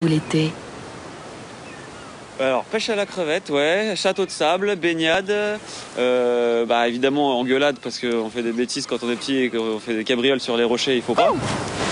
l'été? Alors, pêche à la crevette, ouais, château de sable, baignade, évidemment engueulade parce qu'on fait des bêtises quand on est petit et qu'on fait des cabrioles sur les rochers, il faut pas.